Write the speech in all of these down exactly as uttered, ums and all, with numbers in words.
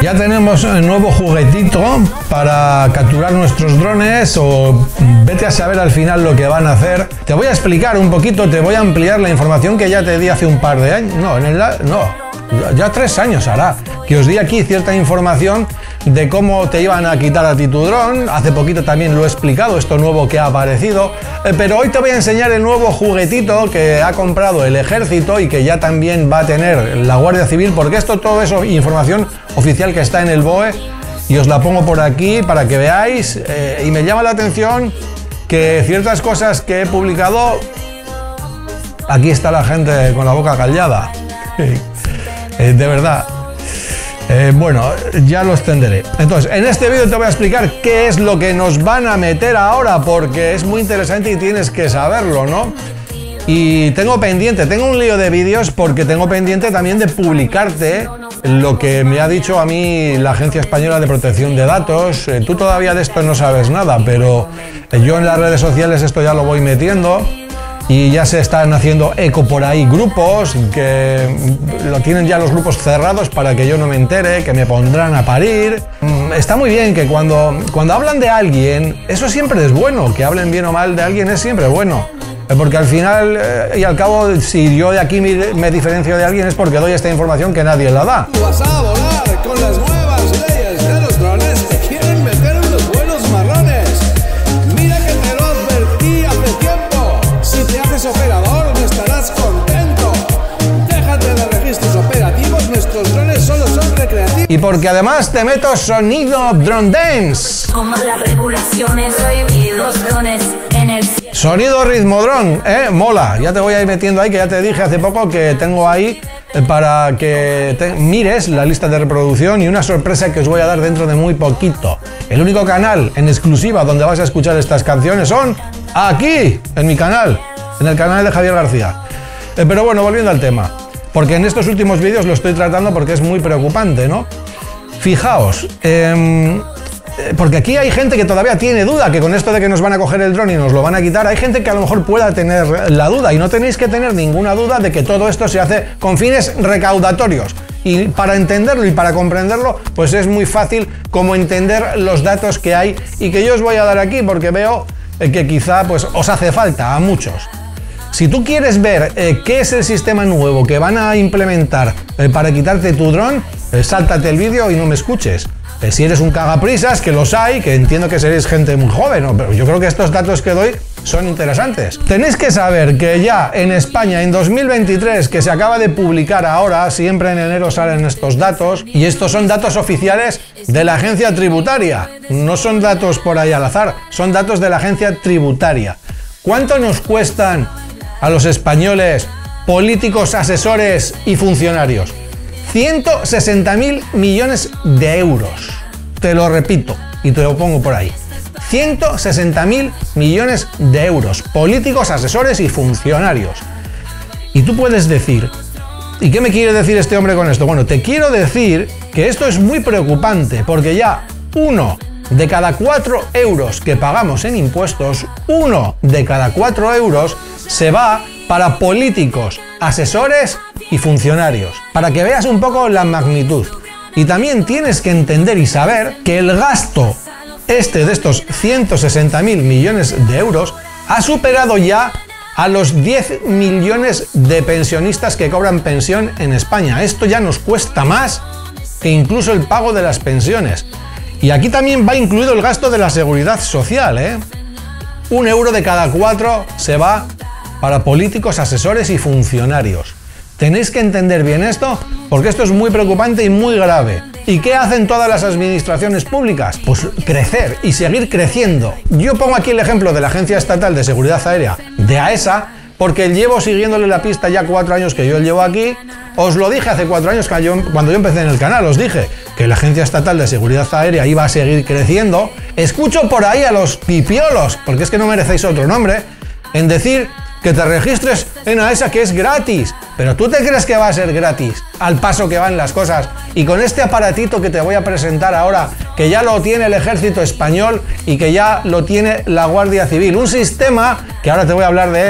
Ya tenemos un nuevo juguetito para capturar nuestros drones, o vete a saber al final lo que van a hacer. Te voy a explicar un poquito, te voy a ampliar la información que ya te di hace un par de años. No, en el, no, ya tres años hará que os di aquí cierta información de cómo te iban a quitar a ti tu dron. Hace poquito también lo he explicado, esto nuevo que ha aparecido, eh, pero hoy te voy a enseñar el nuevo juguetito que ha comprado el ejército y que ya también va a tener la Guardia Civil, porque esto todo es información oficial que está en el B O E y os la pongo por aquí para que veáis, eh, y me llama la atención que ciertas cosas que he publicado, aquí está la gente con la boca callada. eh, de verdad. Eh, bueno, ya lo extenderé. Entonces, en este vídeo te voy a explicar qué es lo que nos van a meter ahora, porque es muy interesante y tienes que saberlo, ¿no? Y tengo pendiente, tengo un lío de vídeos porque tengo pendiente también de publicarte lo que me ha dicho a mí la Agencia Española de Protección de Datos. Eh, tú todavía de esto no sabes nada, pero yo en las redes sociales esto ya lo voy metiendo. Y ya se están haciendo eco por ahí grupos, que lo tienen ya los grupos cerrados para que yo no me entere, que me pondrán a parir. Está muy bien que cuando, cuando hablan de alguien, eso siempre es bueno, que hablen bien o mal de alguien es siempre bueno. Porque al final eh, y al cabo, si yo de aquí me, me diferencio de alguien es porque doy esta información que nadie la da. Vas a volar con las nuevas leyes de los drones, te quieren meter unos buenos marrones. Mira que te lo advertí hace tiempo. Si te haces operador no estarás contento. Déjate de registros operativos, nuestros drones solo son recreativos. Y porque además te meto sonido drone dance. Como las regulaciones prohibidos drones en el Sonido ritmo dron, ¿eh? Mola. Ya te voy a ir metiendo ahí, que ya te dije hace poco que tengo ahí eh, para que te mires la lista de reproducción y una sorpresa que os voy a dar dentro de muy poquito. El único canal en exclusiva donde vas a escuchar estas canciones son aquí, en mi canal, en el canal de Javier García. Eh, pero bueno, volviendo al tema, porque en estos últimos vídeos lo estoy tratando porque es muy preocupante, ¿no? Fijaos, eh, porque aquí hay gente que todavía tiene duda, que con esto de que nos van a coger el dron y nos lo van a quitar, hay gente que a lo mejor pueda tener la duda, y no tenéis que tener ninguna duda de que todo esto se hace con fines recaudatorios. Y para entenderlo y para comprenderlo, pues es muy fácil como entender los datos que hay y que yo os voy a dar aquí, porque veo que quizá pues os hace falta a muchos. Si tú quieres ver eh, qué es el sistema nuevo que van a implementar eh, para quitarte tu dron, eh, sáltate el vídeo y no me escuches. Eh, si eres un cagaprisas, que los hay, que entiendo que seréis gente muy joven, ¿no? Pero yo creo que estos datos que doy son interesantes. Tenéis que saber que ya en España, en dos mil veintitrés, que se acaba de publicar ahora, siempre en enero salen estos datos, y estos son datos oficiales de la agencia tributaria, no son datos por ahí al azar, son datos de la agencia tributaria. ¿Cuánto nos cuestan a los españoles políticos, asesores y funcionarios? ciento sesenta mil millones de euros. Te lo repito y te lo pongo por ahí. ciento sesenta mil millones de euros. Políticos, asesores y funcionarios. Y tú puedes decir, ¿y qué me quiere decir este hombre con esto? Bueno, te quiero decir que esto es muy preocupante, porque ya uno de cada cuatro euros que pagamos en impuestos, uno de cada cuatro euros se va para políticos, asesores y funcionarios, para que veas un poco la magnitud. Y también tienes que entender y saber que el gasto este de estos ciento sesenta mil millones de euros ha superado ya a los diez millones de pensionistas que cobran pensión en España. Esto ya nos cuesta más que incluso el pago de las pensiones. Y aquí también va incluido el gasto de la seguridad social, ¿eh? Un euro de cada cuatro se va para políticos, asesores y funcionarios. Tenéis que entender bien esto, porque esto es muy preocupante y muy grave. ¿Y qué hacen todas las administraciones públicas? Pues crecer y seguir creciendo. Yo pongo aquí el ejemplo de la Agencia Estatal de Seguridad Aérea, de AESA, porque llevo siguiéndole la pista ya cuatro años que yo llevo aquí. Os lo dije hace cuatro años cuando yo empecé en el canal, os dije que la Agencia Estatal de Seguridad Aérea iba a seguir creciendo. Escucho por ahí a los pipiolos, porque es que no merecéis otro nombre, en decir que te registres en AESA, que es gratis. Pero tú te crees que va a ser gratis al paso que van las cosas. Y con este aparatito que te voy a presentar ahora, que ya lo tiene el Ejército Español y que ya lo tiene la Guardia Civil, un sistema que ahora te voy a hablar de él, que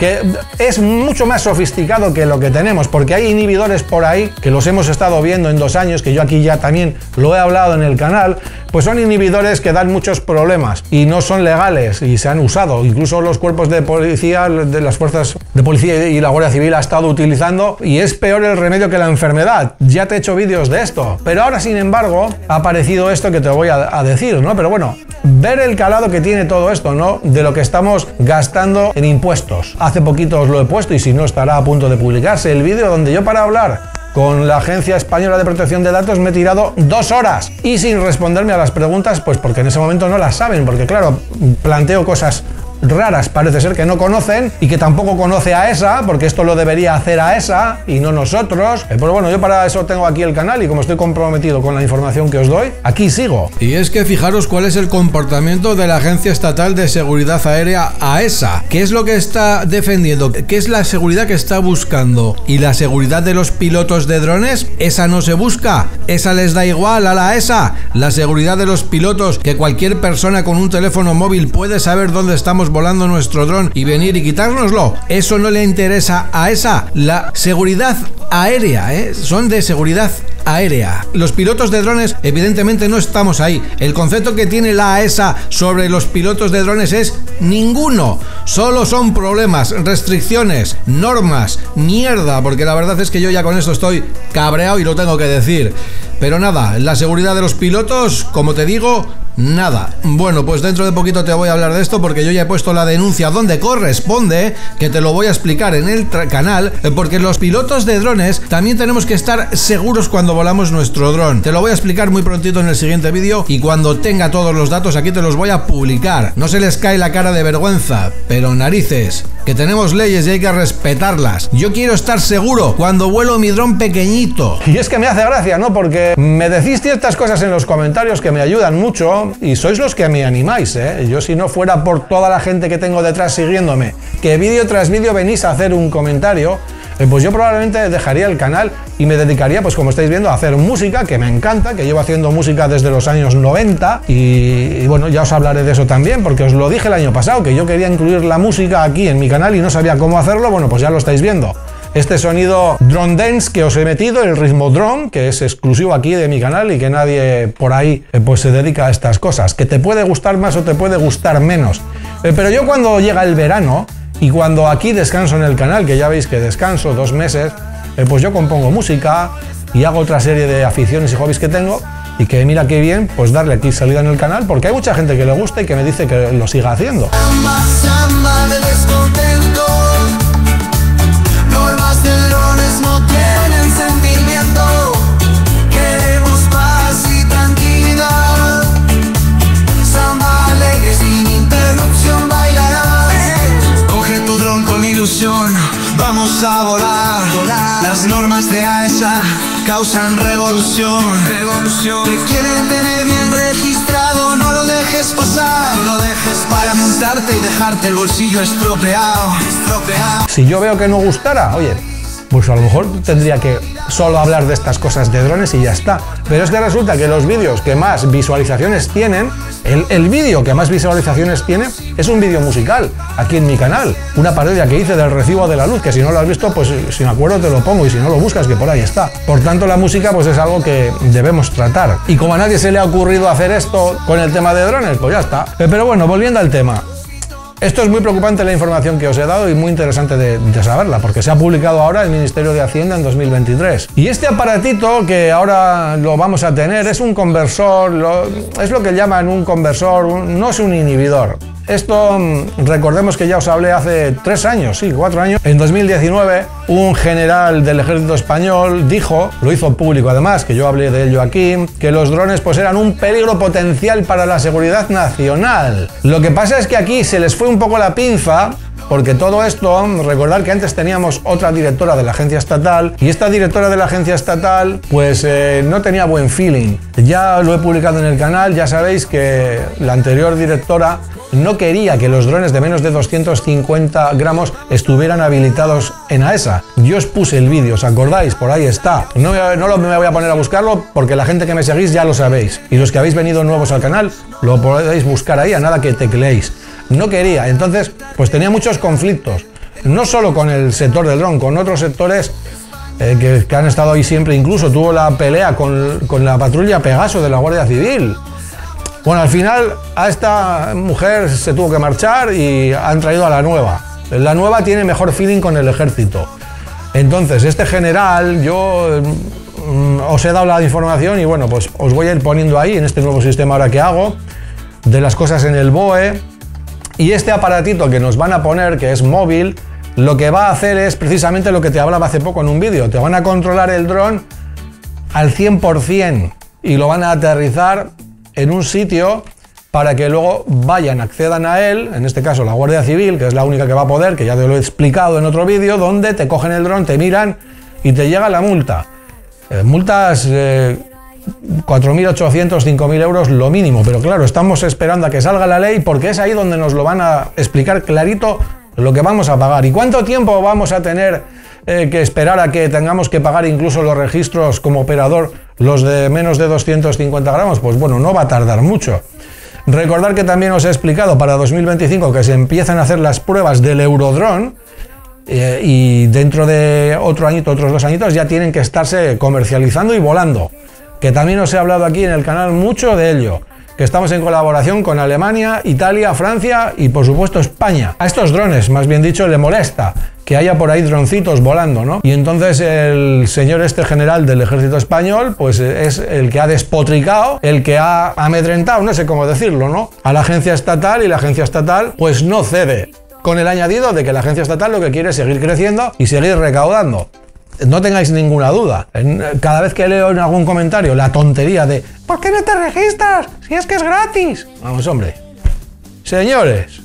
que es mucho más sofisticado que lo que tenemos, porque hay inhibidores por ahí que los hemos estado viendo en dos años, que yo aquí ya también lo he hablado en el canal, pues son inhibidores que dan muchos problemas y no son legales y se han usado. Incluso los cuerpos de policía, de las fuerzas de policía y la Guardia Civil ha estado utilizando, y es peor el remedio que la enfermedad. Ya te he hecho vídeos de esto, pero ahora sin embargo ha aparecido esto que te voy a, a decir, ¿no? Pero bueno, ver el calado que tiene todo esto, ¿no? De lo que estamos gastando en impuestos. Hace poquito os lo he puesto y si no estará a punto de publicarse el vídeo donde yo, para hablar con la Agencia Española de Protección de Datos, me he tirado dos horas y sin responderme a las preguntas, pues porque en ese momento no las saben, porque claro, planteo cosas raras, parece ser que no conocen y que tampoco conoce a ESA, porque esto lo debería hacer a ESA y no nosotros. Eh, pero bueno, yo para eso tengo aquí el canal y como estoy comprometido con la información que os doy, aquí sigo. Y es que fijaros cuál es el comportamiento de la Agencia Estatal de Seguridad Aérea, AESA. ¿Qué es lo que está defendiendo? ¿Qué es la seguridad que está buscando? ¿Y la seguridad de los pilotos de drones? Esa no se busca, esa les da igual a la ESA. La seguridad de los pilotos, que cualquier persona con un teléfono móvil puede saber dónde estamos volando nuestro dron y venir y quitárnoslo, eso no le interesa a esa. La seguridad aérea, ¿eh? Son de seguridad aérea. Los pilotos de drones, evidentemente no estamos ahí. El concepto que tiene la AESA sobre los pilotos de drones es ninguno. Solo son problemas, restricciones, normas, mierda, porque la verdad es que yo ya con esto estoy cabreado y lo tengo que decir. Pero nada, la seguridad de los pilotos, como te digo, nada. Bueno, pues dentro de poquito te voy a hablar de esto, porque yo ya he puesto la denuncia donde corresponde, que te lo voy a explicar en el canal, porque los pilotos de drones también tenemos que estar seguros cuando volamos nuestro dron. Te lo voy a explicar muy prontito en el siguiente vídeo y cuando tenga todos los datos aquí te los voy a publicar. No se les cae la cara de vergüenza, pero narices, que tenemos leyes y hay que respetarlas. Yo quiero estar seguro cuando vuelo mi dron pequeñito. Y es que me hace gracia, ¿no? Porque me decís ciertas cosas en los comentarios que me ayudan mucho y sois los que me animáis, ¿eh? Yo, si no fuera por toda la gente que tengo detrás siguiéndome, que vídeo tras vídeo venís a hacer un comentario, eh, pues yo probablemente dejaría el canal y me dedicaría, pues como estáis viendo, a hacer música, que me encanta, que llevo haciendo música desde los años noventa y, y bueno, ya os hablaré de eso también, porque os lo dije el año pasado, que yo quería incluir la música aquí en mi canal y no sabía cómo hacerlo. Bueno, pues ya lo estáis viendo. Este sonido drone dance que os he metido, el ritmo drone, que es exclusivo aquí de mi canal y que nadie por ahí eh, pues se dedica a estas cosas, que te puede gustar más o te puede gustar menos. Eh, pero yo cuando llega el verano y cuando aquí descanso en el canal, que ya veis que descanso dos meses, eh, pues yo compongo música y hago otra serie de aficiones y hobbies que tengo, y que mira qué bien, pues darle aquí salida en el canal, porque hay mucha gente que le gusta y que me dice que lo siga haciendo. Vamos a volar, volar. Las normas de AESA causan revolución, revolución. Te quieren tener bien registrado, no lo dejes pasar, no lo dejes para montarte y dejarte el bolsillo estropeado, estropeado. Si yo veo que no gustara, oye, pues a lo mejor tendría que solo hablar de estas cosas de drones y ya está. Pero es que resulta que los vídeos que más visualizaciones tienen, el, el vídeo que más visualizaciones tiene es un vídeo musical, aquí en mi canal. Una parodia que hice del Recibo de la Luz, que si no lo has visto, pues si me acuerdo te lo pongo, y si no lo buscas, que por ahí está. Por tanto, la música pues es algo que debemos tratar. Y como a nadie se le ha ocurrido hacer esto con el tema de drones, pues ya está. Pero bueno, volviendo al tema. Esto es muy preocupante, la información que os he dado, y muy interesante de, de saberla, porque se ha publicado ahora el Ministerio de Hacienda en dos mil veintitrés. Y este aparatito que ahora lo vamos a tener es un conversor, lo, es lo que llaman un conversor, un, no es un inhibidor. Esto, recordemos que ya os hablé hace tres años, sí, cuatro años. En dos mil diecinueve, un general del ejército español dijo, lo hizo público además, que yo hablé de ello aquí, que los drones pues eran un peligro potencial para la seguridad nacional. Lo que pasa es que aquí se les fue un poco la pinza, porque todo esto, recordad que antes teníamos otra directora de la agencia estatal, y esta directora de la agencia estatal pues eh, no tenía buen feeling. Ya lo he publicado en el canal, ya sabéis que la anterior directora no quería que los drones de menos de doscientos cincuenta gramos estuvieran habilitados en AESA. Yo os puse el vídeo, ¿os acordáis? Por ahí está. No, no lo, me voy a poner a buscarlo, porque la gente que me seguís ya lo sabéis. Y los que habéis venido nuevos al canal, lo podéis buscar ahí a nada que tecleéis. No quería, entonces pues tenía muchos conflictos. no solo con el sector del dron, con otros sectores eh, que, que han estado ahí siempre. Incluso tuvo la pelea con, con la patrulla Pegaso de la Guardia Civil. Bueno, al final a esta mujer se tuvo que marchar y han traído a la nueva. La nueva tiene mejor feeling con el ejército. Entonces, este general, yo mm, os he dado la información y bueno, pues os voy a ir poniendo ahí en este nuevo sistema ahora que hago, de las cosas en el B O E. Y este aparatito que nos van a poner, que es móvil, lo que va a hacer es precisamente lo que te hablaba hace poco en un vídeo. Te van a controlar el dron al cien por cien y lo van a aterrizar en un sitio para que luego vayan, accedan a él, en este caso la Guardia Civil, que es la única que va a poder, que ya te lo he explicado en otro vídeo, donde te cogen el dron, te miran y te llega la multa. Eh, multas eh, cuatro mil ochocientos, cinco mil euros lo mínimo, pero claro, estamos esperando a que salga la ley porque es ahí donde nos lo van a explicar clarito lo que vamos a pagar. ¿Y cuánto tiempo vamos a tener eh, que esperar a que tengamos que pagar incluso los registros como operador, los de menos de doscientos cincuenta gramos? Pues bueno, no va a tardar mucho. Recordar que también os he explicado para dos mil veinticinco que se empiezan a hacer las pruebas del Eurodrone eh, y dentro de otro añito, otros dos añitos ya tienen que estarse comercializando y volando. Que también os he hablado aquí en el canal mucho de ello. Que estamos en colaboración con Alemania, Italia, Francia y por supuesto España. A estos drones, más bien dicho, le molesta que haya por ahí droncitos volando, ¿no? Y entonces el señor este general del ejército español, pues es el que ha despotricado, el que ha amedrentado, no sé cómo decirlo, ¿no?, a la agencia estatal, y la agencia estatal pues no cede, con el añadido de que la agencia estatal lo que quiere es seguir creciendo y seguir recaudando. No tengáis ninguna duda. Cada vez que leo en algún comentario la tontería de ¿por qué no te registras? Si es que es gratis. Vamos, hombre. Señores,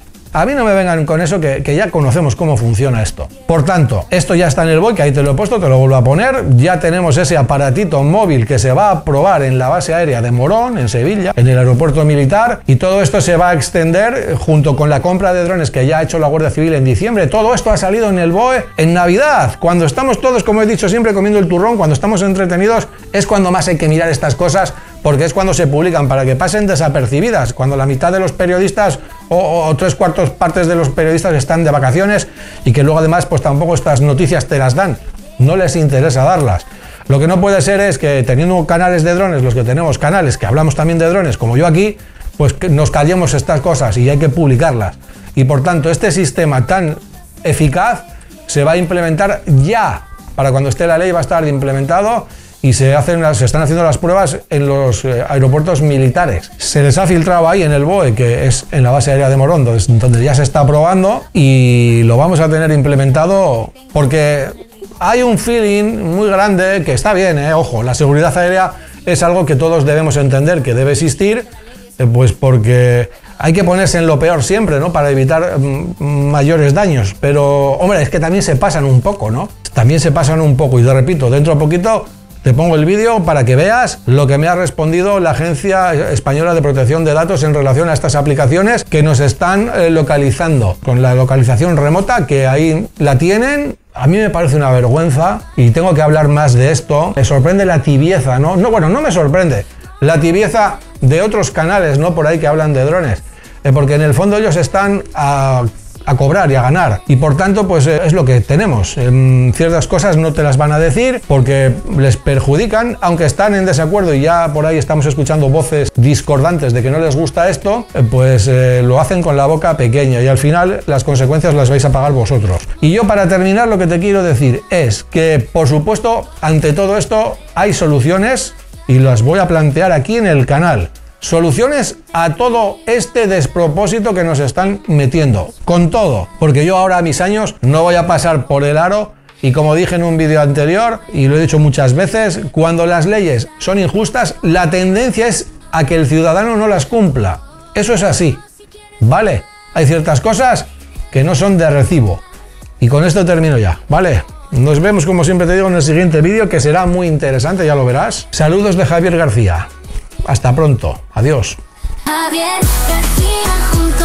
a mí no me vengan con eso, que, que ya conocemos cómo funciona esto. Por tanto, esto ya está en el B O E, que ahí te lo he puesto, te lo vuelvo a poner. Ya tenemos ese aparatito móvil que se va a probar en la base aérea de Morón, en Sevilla, en el aeropuerto militar. Y todo esto se va a extender junto con la compra de drones que ya ha hecho la Guardia Civil en diciembre. Todo esto ha salido en el B O E en Navidad. Cuando estamos todos, como he dicho siempre, comiendo el turrón, cuando estamos entretenidos, es cuando más hay que mirar estas cosas, porque es cuando se publican para que pasen desapercibidas, cuando la mitad de los periodistas o, o tres cuartos partes de los periodistas están de vacaciones y que luego además pues tampoco estas noticias te las dan, no les interesa darlas. Lo que no puede ser es que teniendo canales de drones, los que tenemos canales que hablamos también de drones, como yo aquí, pues que nos callemos estas cosas y hay que publicarlas. Y por tanto este sistema tan eficaz se va a implementar ya, para cuando esté la ley va a estar implementado. Y se, hacen las, se están haciendo las pruebas en los eh, aeropuertos militares. Se les ha filtrado ahí en el B O E, que es en la base aérea de Morón, donde, donde ya se está probando, y lo vamos a tener implementado porque hay un feeling muy grande que está bien, eh, ojo, la seguridad aérea es algo que todos debemos entender que debe existir, eh, pues porque hay que ponerse en lo peor siempre, ¿no?, para evitar mm, mayores daños. Pero, hombre, es que también se pasan un poco, ¿no? También se pasan un poco, y te repito, dentro de poquito te pongo el vídeo para que veas lo que me ha respondido la Agencia Española de Protección de Datos en relación a estas aplicaciones que nos están eh, localizando, con la localización remota, que ahí la tienen. A mí me parece una vergüenza y tengo que hablar más de esto. Me sorprende la tibieza, ¿no? No, bueno, no me sorprende. La tibieza de otros canales, ¿no?, por ahí que hablan de drones. Eh, porque en el fondo ellos están a... a cobrar y a ganar, y por tanto pues es lo que tenemos. En ciertas cosas no te las van a decir porque les perjudican, aunque están en desacuerdo y ya por ahí estamos escuchando voces discordantes de que no les gusta esto, pues eh, lo hacen con la boca pequeña y al final las consecuencias las vais a pagar vosotros. Y yo, para terminar, lo que te quiero decir es que por supuesto ante todo esto hay soluciones y las voy a plantear aquí en el canal. Soluciones a todo este despropósito que nos están metiendo, con todo, porque yo ahora a mis años no voy a pasar por el aro, y como dije en un vídeo anterior, y lo he dicho muchas veces, cuando las leyes son injustas, la tendencia es a que el ciudadano no las cumpla. Eso es así, ¿vale? Hay ciertas cosas que no son de recibo. Y con esto termino ya, ¿vale? Nos vemos, como siempre te digo, en el siguiente vídeo, que será muy interesante, ya lo verás. Saludos de Javier García. Hasta pronto. Adiós. Javier García junto